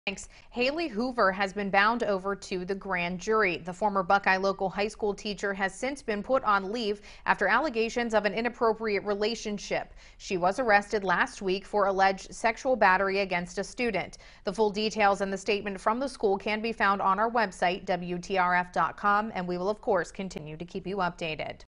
Thanks. Haley Hoover has been bound over to the grand jury. The former Buckeye Local high school teacher has since been put on leave after allegations of an inappropriate relationship. She was arrested last week for alleged sexual battery against a student. The full details and the statement from the school can be found on our website, WTRF.com, and we will, of course, continue to keep you updated.